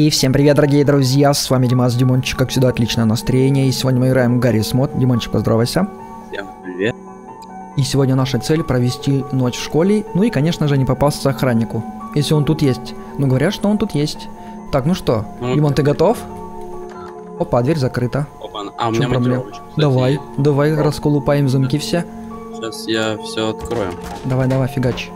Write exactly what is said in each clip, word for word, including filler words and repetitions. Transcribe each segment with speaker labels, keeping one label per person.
Speaker 1: И всем привет, дорогие друзья, с вами Димас, Димончик, как всегда, отличное настроение, и сегодня мы играем в Гаррис Мод. Димончик, поздоровайся.
Speaker 2: Всем привет.
Speaker 1: И сегодня наша цель провести ночь в школе, ну и, конечно же, не попасться охраннику, если он тут есть. Ну, говорят, что он тут есть. Так, ну что, ну, Димон, ты готов? Опа, дверь закрыта.
Speaker 2: Опа, а у меня монтировочка, кстати,
Speaker 1: Давай,
Speaker 2: есть.
Speaker 1: давай, расколупаем замки все.
Speaker 2: Сейчас я все открою.
Speaker 1: Давай, давай, фигач.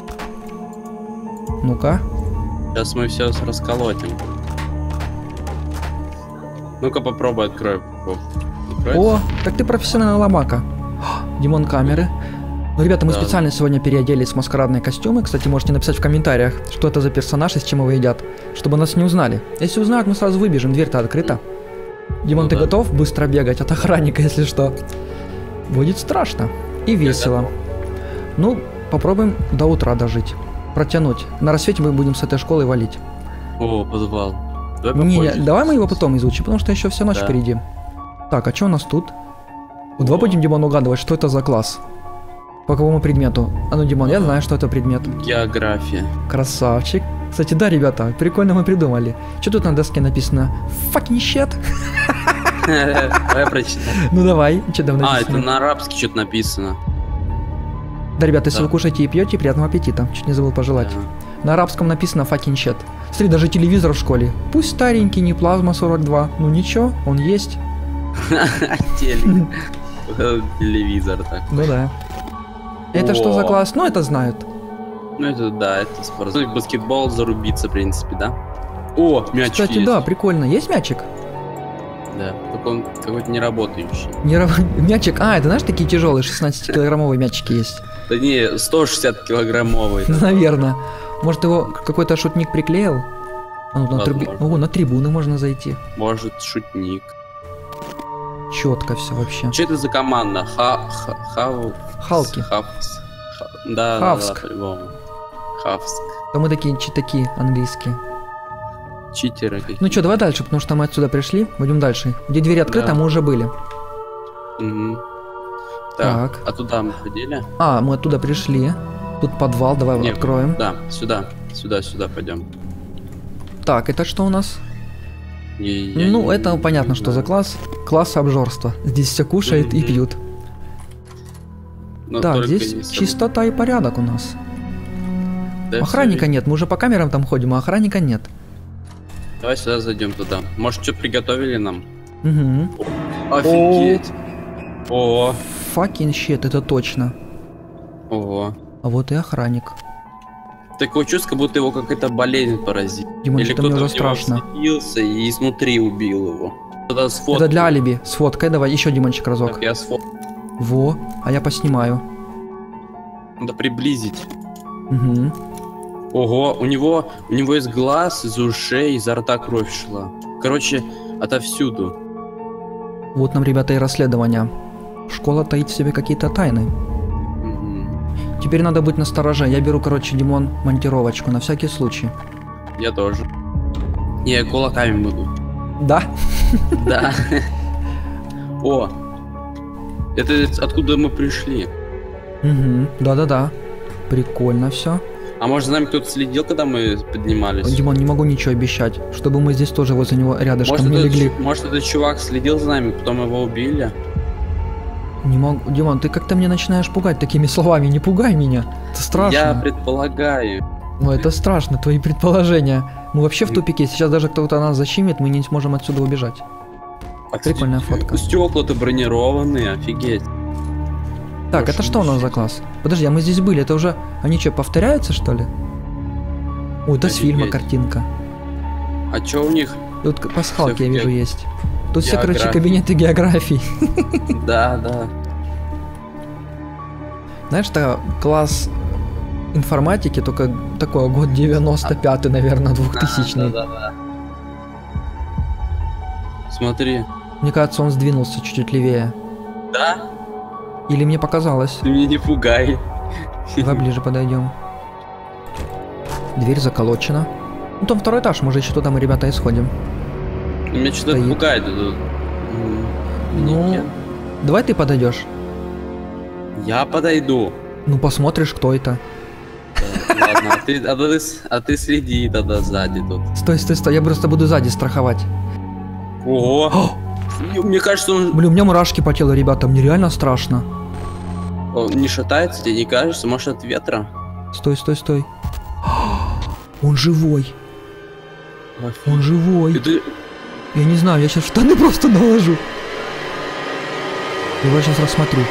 Speaker 1: Ну-ка.
Speaker 2: Сейчас мы все расколотим. Ну-ка попробуй открой.
Speaker 1: О, так ты профессиональный ломака. Димон, камеры. Ну, ребята, мы да. специально сегодня переоделись в маскарадные костюмы. Кстати, можете написать в комментариях, что это за персонаж и с чем его едят, чтобы нас не узнали. Если узнают, мы сразу выбежим, дверь-то открыта. Димон, ну, ты да. готов быстро бегать от охранника, если что? Будет страшно и весело. Ну, попробуем до утра дожить. Протянуть. На рассвете мы будем с этой школы валить.
Speaker 2: О, подвал. Давай,
Speaker 1: не, не, давай мы его потом изучим, потому что еще вся ночь
Speaker 2: да.
Speaker 1: впереди. Так, а что у нас тут? Вот давай будем, Димон, угадывать, что это за класс. По какому предмету? А ну, Димон, а, я знаю, что это предмет.
Speaker 2: География.
Speaker 1: Красавчик. Кстати, да, ребята, прикольно мы придумали. Что тут на доске написано? Fucking shit.
Speaker 2: Давай прочитаем.
Speaker 1: Ну давай, что там написано?
Speaker 2: А, это на арабске что-то написано.
Speaker 1: Да, ребята, если вы кушаете и пьете, приятного аппетита. Чуть не забыл пожелать. На арабском написано fucking shit. Смотри, даже телевизор в школе. Пусть старенький, не плазма сорок два. Ну ничего, он есть.
Speaker 2: Телевизор так.
Speaker 1: Ну да. Это что за класс? Ну это знают.
Speaker 2: Ну это да, это спорт. Ну, баскетбол зарубиться, в принципе, да? О, мячик.
Speaker 1: Кстати,
Speaker 2: есть.
Speaker 1: Да, прикольно. Есть мячик?
Speaker 2: Да, только он какой-то не работающий.
Speaker 1: Не раб... Мячик? А, это знаешь, такие тяжелые шестнадцатикилограммовые мячики есть.
Speaker 2: Да не, сто шестьдесят килограммовый.
Speaker 1: Наверное. Может, его какой-то шутник приклеил? А, ну, на, триб... О, на трибуны можно зайти.
Speaker 2: Может, шутник.
Speaker 1: Четко все вообще.
Speaker 2: Что это за команда? Ха... Ха... Хав...
Speaker 1: Халки.
Speaker 2: Хавс. Ха... Да,
Speaker 1: Хавск.
Speaker 2: Да, да, по-любому. Хавск.
Speaker 1: Да мы такие читаки английские.
Speaker 2: Читеры какие.
Speaker 1: Ну что, давай дальше, потому что мы отсюда пришли. Пойдем дальше. Где дверь открыта, да. Мы уже были.
Speaker 2: Угу. Так, так, а туда мы ходили?
Speaker 1: А, мы оттуда пришли. Тут подвал, давай
Speaker 2: Нет,
Speaker 1: откроем.
Speaker 2: Да, сюда, сюда, сюда пойдем.
Speaker 1: Так, это что у нас?
Speaker 2: Я,
Speaker 1: ну,
Speaker 2: я,
Speaker 1: это
Speaker 2: не,
Speaker 1: понятно,
Speaker 2: не
Speaker 1: что за класс. Класс обжорства. Здесь все кушают mm-hmm. и пьют. Но так, здесь чистота и порядок у нас. Да, охранника нет, мы уже по камерам там ходим, а охранника нет.
Speaker 2: Давай сюда зайдем туда. Может, что приготовили нам?
Speaker 1: Угу.
Speaker 2: Офигеть. О.
Speaker 1: Fucking shit, это точно.
Speaker 2: Ого.
Speaker 1: А вот и охранник.
Speaker 2: Такое чувство, как будто его какая-то болезнь поразит.
Speaker 1: Димон, что-то мне уже страшно.
Speaker 2: И изнутри убил его. Это,
Speaker 1: это для алиби. Сфоткай, давай, еще Димончик разок.
Speaker 2: Так, я сфот...
Speaker 1: Во, а я поснимаю.
Speaker 2: Надо приблизить.
Speaker 1: Угу.
Speaker 2: Ого, у него, у него из глаз, из ушей, изо рта кровь шла. Короче, отовсюду.
Speaker 1: Вот нам, ребята, и расследование. Школа таит в себе какие-то тайны. Угу. Теперь надо быть настороже. Я беру, короче, Димон, монтировочку, на всякий случай.
Speaker 2: Я тоже. Не, кулаками буду.
Speaker 1: Да?
Speaker 2: Да. О, это откуда мы пришли.
Speaker 1: Угу, да-да-да. Прикольно все.
Speaker 2: А может, за нами кто-то следил, когда мы поднимались?
Speaker 1: Димон, не могу ничего обещать, чтобы мы здесь тоже возле него рядышком
Speaker 2: может,
Speaker 1: не
Speaker 2: этот,
Speaker 1: легли.
Speaker 2: Может, этот чувак следил за нами, потом его убили?
Speaker 1: Не могу. Димон, ты как-то мне начинаешь пугать такими словами. Не пугай меня. Это страшно.
Speaker 2: Я предполагаю.
Speaker 1: Ну, это страшно, твои предположения. Мы вообще в тупике. Сейчас даже кто-то нас защемит, мы не сможем отсюда убежать.
Speaker 2: А,
Speaker 1: прикольная фотка.
Speaker 2: Стекла-то бронированные, офигеть.
Speaker 1: Так, это что у нас за класс? Подожди, а мы здесь были, это уже... Они что, повторяются, что ли? Ой, это с фильма картинка.
Speaker 2: А что у них?
Speaker 1: Тут пасхалки, я вижу,
Speaker 2: ге...
Speaker 1: есть. Тут все,
Speaker 2: географии.
Speaker 1: короче, кабинеты географии.
Speaker 2: Да, да.
Speaker 1: Знаешь, это класс информатики, только такой год девяносто пятый, наверное, двухтысячный.
Speaker 2: Да, да, да. Смотри.
Speaker 1: Мне кажется, он сдвинулся чуть-чуть левее.
Speaker 2: Да?
Speaker 1: Или мне показалось?
Speaker 2: Ты меня не пугай.
Speaker 1: Давай ближе подойдем. Дверь заколочена. Ну там второй этаж, может еще туда мы, ребята, исходим.
Speaker 2: Меня что-то пугает.
Speaker 1: Ну, давай ты подойдешь.
Speaker 2: Я подойду.
Speaker 1: Ну посмотришь, кто это.
Speaker 2: Да, ладно, а ты, а, ты, а ты следи тогда сзади тут.
Speaker 1: Стой, стой, стой, я просто буду сзади страховать.
Speaker 2: Ого! Мне кажется, он...
Speaker 1: Блин, у меня мурашки по телу, ребята, мне реально страшно.
Speaker 2: Он не шатается, тебе не кажется? Может, от ветра?
Speaker 1: Стой, стой, стой. Он живой.
Speaker 2: Офигеть.
Speaker 1: Он живой.
Speaker 2: Это...
Speaker 1: Я не знаю, я сейчас штаны просто наложу. Я его сейчас рассмотрю.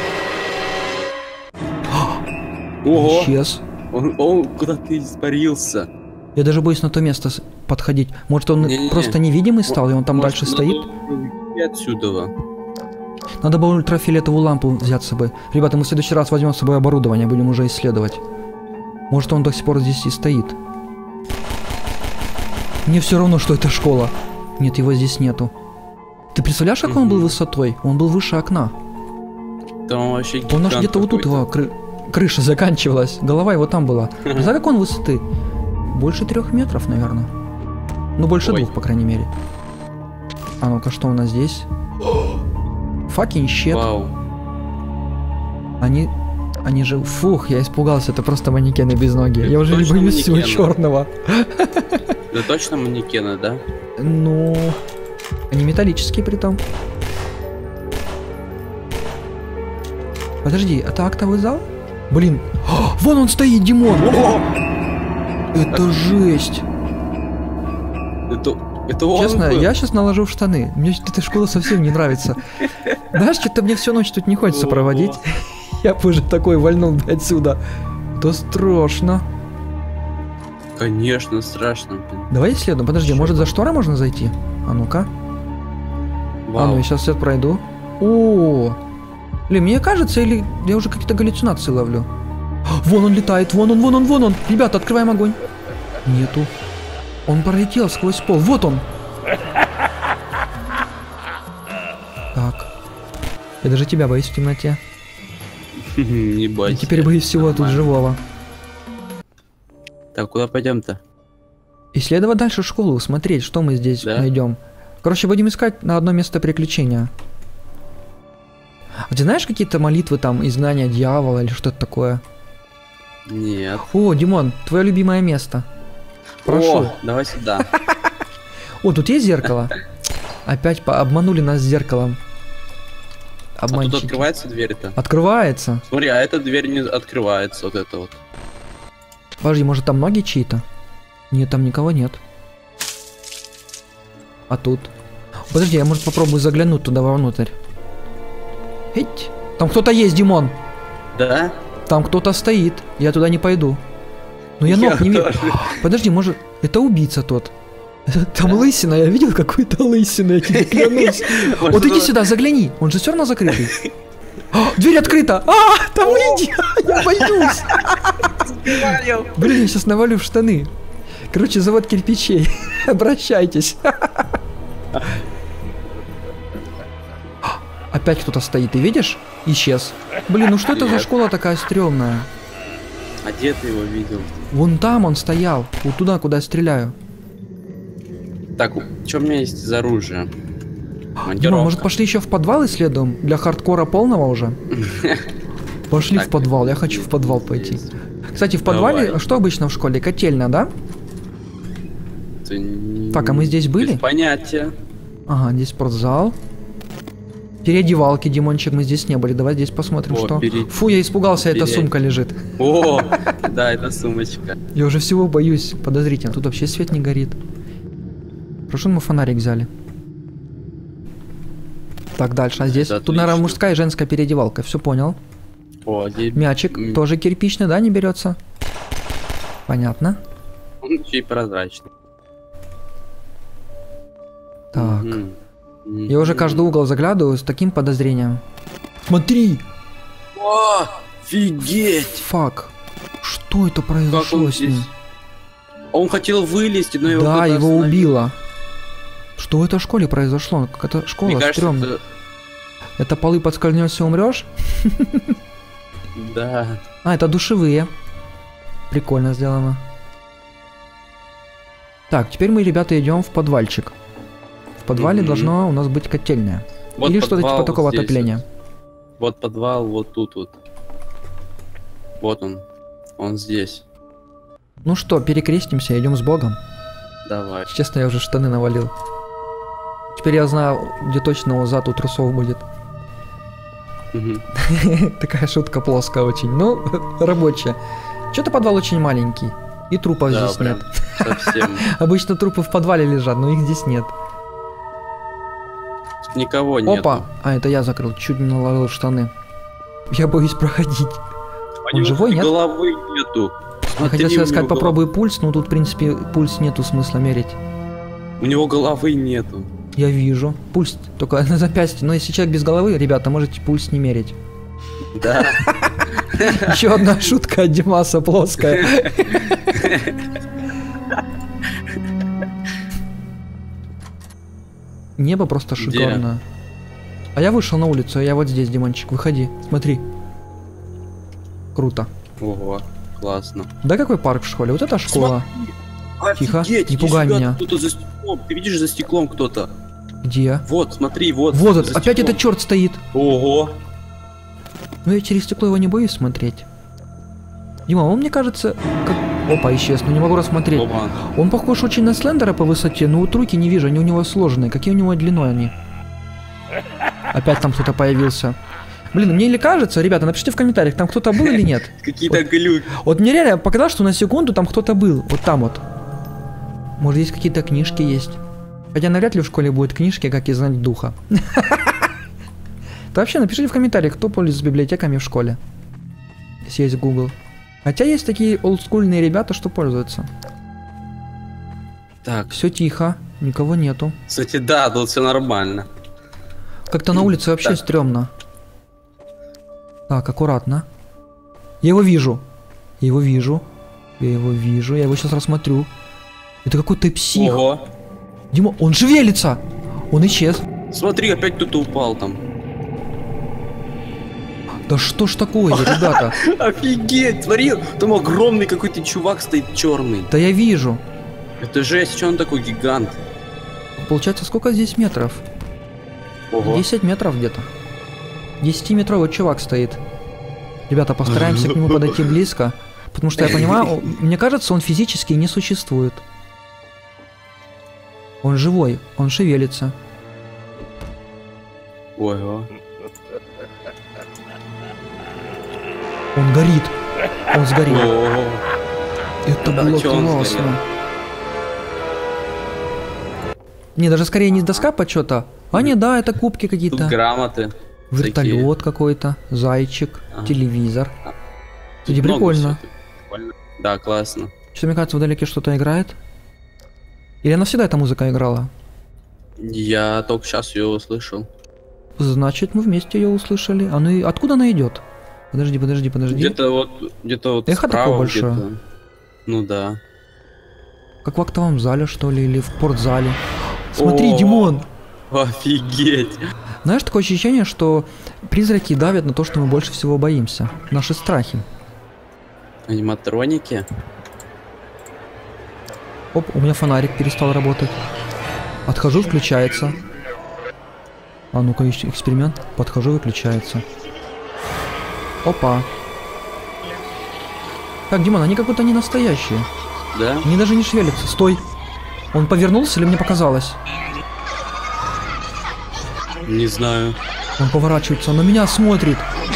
Speaker 2: Ого!
Speaker 1: Исчез.
Speaker 2: Он, он куда-то испарился.
Speaker 1: Я даже боюсь на то место с- подходить. Может, он
Speaker 2: Не-не-не.
Speaker 1: просто невидимый стал, и он там
Speaker 2: Может,
Speaker 1: дальше
Speaker 2: надо
Speaker 1: стоит?
Speaker 2: уйти отсюда.
Speaker 1: Надо было ультрафиолетовую лампу взять с собой. Ребята, мы в следующий раз возьмем с собой оборудование, будем уже исследовать. Может, он до сих пор здесь и стоит. Мне все равно, что это школа. Нет, его здесь нету. Ты представляешь, как он был высотой? Он был выше окна.
Speaker 2: Там вообще
Speaker 1: Он аж
Speaker 2: гигант
Speaker 1: где-то вот тут
Speaker 2: какой-то.
Speaker 1: его кры- крыша заканчивалась. Голова его там была. Представляешь, как он высоты? Больше трех метров, наверное. Ну, больше
Speaker 2: Ой.
Speaker 1: двух, по крайней мере. А ну-ка, что у нас здесь? Fucking shit.
Speaker 2: Вау.
Speaker 1: Они... Они же... Фух, я испугался, это просто манекены без ноги.
Speaker 2: Это
Speaker 1: Я уже не
Speaker 2: точно
Speaker 1: боюсь всего
Speaker 2: манекены?
Speaker 1: черного.
Speaker 2: Да точно манекены, да?
Speaker 1: Ну... Они металлические при том. Подожди, это актовый зал? Блин. О, вон он стоит, Димон! Это жесть!
Speaker 2: Это, это он
Speaker 1: Честно,
Speaker 2: был?
Speaker 1: я сейчас наложу в штаны. Мне эта школа совсем не нравится. Знаешь, что-то мне всю ночь тут не хочется
Speaker 2: Ого.
Speaker 1: проводить. Я бы уже такой вальнул бы отсюда. То страшно.
Speaker 2: Конечно, страшно, блин.
Speaker 1: Давай исследуем. Подожди, может за шторы можно зайти? А ну-ка. А
Speaker 2: Вау.
Speaker 1: ну, я сейчас свет пройду. О, блин, мне кажется, или я уже какие-то галлюцинации ловлю. Вон он летает, вон он, вон он, вон он. Ребята, открываем огонь. Нету. Он пролетел сквозь пол. Вот он. Так. Я даже тебя боюсь в темноте.
Speaker 2: Не
Speaker 1: И
Speaker 2: бойся.
Speaker 1: теперь боюсь всего тут
Speaker 2: Нормально.
Speaker 1: живого.
Speaker 2: Так, куда пойдем-то?
Speaker 1: Исследовать дальше школу, смотреть, что мы здесь
Speaker 2: Да?
Speaker 1: найдем. Короче, будем искать на одно место приключения. А ты знаешь какие-то молитвы там, изгнания дьявола или что-то такое?
Speaker 2: Нет.
Speaker 1: О, Димон, твое любимое место. Прошу.
Speaker 2: О, давай сюда.
Speaker 1: О, тут есть зеркало? Опять по- обманули нас с зеркалом.
Speaker 2: А тут
Speaker 1: Обманщики.
Speaker 2: открывается дверь-то?
Speaker 1: Открывается.
Speaker 2: Смотри, а эта дверь не открывается, вот это вот.
Speaker 1: Подожди, может там ноги чьи-то? Нет, там никого нет. А тут? Подожди, я может попробую заглянуть туда вовнутрь. Эть. Там кто-то есть, Димон.
Speaker 2: Да?
Speaker 1: Там кто-то стоит. Я туда не пойду. Но я ног не вижу.
Speaker 2: тоже.
Speaker 1: Подожди, может, это убийца тот? Там лысина, я видел какую-то лысину, я тебе клянусь. Вот иди сюда, загляни. Он же все равно закрытый. А, дверь открыта! А, там иди! Я боюсь! Блин, я сейчас навалю в штаны. Короче, завод кирпичей. Обращайтесь. Опять кто-то стоит, ты видишь? Исчез. Блин, ну что это за
Speaker 2: Нет.
Speaker 1: школа такая стрёмная?
Speaker 2: А где ты его видел?
Speaker 1: Вон там он стоял. Вот туда, куда я стреляю.
Speaker 2: Так, что у меня есть из оружия?
Speaker 1: Дима,
Speaker 2: Монтировка.
Speaker 1: может пошли еще в подвал исследуем? Для хардкора полного уже? Пошли в
Speaker 2: Так.
Speaker 1: подвал, я хочу в подвал пойти. Кстати, в подвале,
Speaker 2: Давай.
Speaker 1: что обычно в школе? Котельная, да?
Speaker 2: Ты не-
Speaker 1: Так, а мы здесь были?
Speaker 2: Без понятия.
Speaker 1: Ага, здесь спортзал. Переодевалки, Димончик, мы здесь не были. Давай здесь посмотрим,
Speaker 2: О,
Speaker 1: что.
Speaker 2: пере-
Speaker 1: Фу, я испугался, эта
Speaker 2: пере-
Speaker 1: сумка лежит.
Speaker 2: О, да, это сумочка.
Speaker 1: Я уже всего боюсь. Подозрительно. Тут вообще свет не горит. Хорошо, мы фонарик взяли. Так, дальше. А здесь?
Speaker 2: Это
Speaker 1: Тут, наверное,
Speaker 2: отлично.
Speaker 1: мужская и женская переодевалка. Все понял.
Speaker 2: О, здесь
Speaker 1: Мячик
Speaker 2: М.
Speaker 1: тоже кирпичный, да, не берется? Понятно.
Speaker 2: он еще и прозрачный.
Speaker 1: Так.
Speaker 2: Мгм.
Speaker 1: Я уже каждый угол заглядываю с таким подозрением. Смотри!
Speaker 2: О, офигеть!
Speaker 1: Фак. Что это
Speaker 2: Как
Speaker 1: произошло
Speaker 2: он
Speaker 1: с ним?
Speaker 2: здесь? Он хотел вылезти, но его
Speaker 1: Да,
Speaker 2: кто-то
Speaker 1: его
Speaker 2: остановил.
Speaker 1: убило. Что в этой школе произошло? Какая-то
Speaker 2: Мне
Speaker 1: школа
Speaker 2: кажется,
Speaker 1: стрёмная.
Speaker 2: это...
Speaker 1: Это полы подскользнешься, умрешь?
Speaker 2: Да.
Speaker 1: А, это душевые. Прикольно сделано. Так, теперь мы, ребята, идем в подвальчик. В подвале
Speaker 2: Мгм.
Speaker 1: должно у нас быть котельная.
Speaker 2: Вот
Speaker 1: Или что-то
Speaker 2: подвал
Speaker 1: типа такого
Speaker 2: вот здесь
Speaker 1: отопления.
Speaker 2: вот. Вот подвал, вот тут вот. Вот он. Он здесь.
Speaker 1: Ну что, перекрестимся, идем с Богом.
Speaker 2: Давай.
Speaker 1: Честно, я уже штаны навалил. Теперь я знаю, где точно у зад у трусов будет. Такая шутка плоская очень. Ну, рабочая. Что-то подвал очень маленький. И трупов
Speaker 2: Да,
Speaker 1: здесь
Speaker 2: прям
Speaker 1: нет.
Speaker 2: совсем.
Speaker 1: Обычно трупы в подвале лежат, но их здесь нет.
Speaker 2: Никого нет.
Speaker 1: Опа! А, это я закрыл. Чуть не наложил штаны. Я боюсь проходить. Он живой, нет?
Speaker 2: Головы нету.
Speaker 1: Я хотел
Speaker 2: Смотри, у
Speaker 1: сказать,
Speaker 2: него
Speaker 1: попробуй пульс, но тут, в принципе, пульс нету смысла мерить.
Speaker 2: У него головы нету.
Speaker 1: Я вижу. Пульс только на запястье. Но если человек без головы, ребята, можете пульс не мерить.
Speaker 2: Да.
Speaker 1: Еще одна шутка от Димаса плоская. Небо просто шикарно. А я вышел на улицу, я вот здесь, Димончик, выходи, смотри. Круто.
Speaker 2: Ого, классно.
Speaker 1: Да какой парк в школе? Вот это школа. Тихо,
Speaker 2: Офигеть,
Speaker 1: не
Speaker 2: иди
Speaker 1: пугай
Speaker 2: сюда,
Speaker 1: меня.
Speaker 2: Кто-то за стеклом. Ты видишь за стеклом кто-то?
Speaker 1: Где?
Speaker 2: Вот, смотри, вот.
Speaker 1: Вот,
Speaker 2: за
Speaker 1: это, опять
Speaker 2: стеклом.
Speaker 1: этот черт стоит.
Speaker 2: Ого.
Speaker 1: Ну я через стекло его не боюсь смотреть. Дима, он мне кажется, как... Опа, исчез, но не могу рассмотреть.
Speaker 2: Опа.
Speaker 1: Он похож очень на Слендера по высоте, но вот руки не вижу, они у него сложенные. Какие у него длиной они? Опять там кто-то появился. Блин, мне или кажется, ребята, напишите в комментариях, там кто-то был или нет.
Speaker 2: Какие-то
Speaker 1: Вот.
Speaker 2: глюки.
Speaker 1: Вот мне реально показалось, что на секунду там кто-то был. Вот там вот. Может, здесь какие-то книжки есть. Хотя навряд ли в школе будут книжки, как и знать духа. Да вообще, напишите в комментариях, кто пользуется библиотеками в школе. Если есть Google. Хотя есть такие олдскульные ребята, что пользуются.
Speaker 2: Так,
Speaker 1: Все тихо, никого нету.
Speaker 2: кстати, да, тут все нормально.
Speaker 1: Как-то на улице вообще
Speaker 2: Так.
Speaker 1: стрёмно. Так, аккуратно. Я его вижу. Я его вижу. Я его вижу. Я его сейчас рассмотрю. Это какой-то псих.
Speaker 2: Ого.
Speaker 1: Дима, он шевелится. Он исчез.
Speaker 2: Смотри, опять кто-то упал там.
Speaker 1: Да что ж такое, ребята?
Speaker 2: Офигеть, смотри, там огромный какой-то чувак стоит черный.
Speaker 1: Да я вижу.
Speaker 2: Это жесть, что он такой гигант?
Speaker 1: Получается, сколько здесь метров?
Speaker 2: Ого.
Speaker 1: десять метров где-то. десятиметровый чувак стоит. Ребята, постараемся к нему подойти близко. Потому что я понимаю, о- мне кажется, он физически не существует. Он живой, он шевелится.
Speaker 2: Ого.
Speaker 1: Он горит. Он сгорел.
Speaker 2: Ого.
Speaker 1: Это
Speaker 2: Да,
Speaker 1: было
Speaker 2: чё он
Speaker 1: классно.
Speaker 2: сгорел?
Speaker 1: Не, даже скорее не доска почета. А не, да, это кубки
Speaker 2: Тут
Speaker 1: какие-то.
Speaker 2: грамоты.
Speaker 1: Вертолет какой-то, зайчик,
Speaker 2: Ага.
Speaker 1: телевизор.
Speaker 2: Тут
Speaker 1: Кстати,
Speaker 2: много
Speaker 1: прикольно.
Speaker 2: всё. Прикольно. Да, классно.
Speaker 1: Что, мне кажется, вдалеке что-то играет? Или она всегда эта музыка играла?
Speaker 2: Я только сейчас ее услышал.
Speaker 1: Значит, мы вместе ее услышали. А ну и откуда она идет? Подожди, подожди, подожди.
Speaker 2: Где-то вот, где-то вот
Speaker 1: Эхо
Speaker 2: справа
Speaker 1: такое большое.
Speaker 2: где-то. Ну да.
Speaker 1: Как в актовом зале, что ли, или в спортзале. Смотри,
Speaker 2: О.
Speaker 1: Димон!
Speaker 2: Офигеть.
Speaker 1: Знаешь, такое ощущение, что призраки давят на то, что мы больше всего боимся. Наши страхи.
Speaker 2: Аниматроники.
Speaker 1: Оп, у меня фонарик перестал работать. Отхожу, включается. А ну-ка, ещё эксперимент. Подхожу, выключается. Опа. Так, Димон, они как будто не настоящие.
Speaker 2: Да?
Speaker 1: Они даже не шевелятся. Стой. Он повернулся или мне показалось?
Speaker 2: Не знаю.
Speaker 1: Он поворачивается, он на меня смотрит.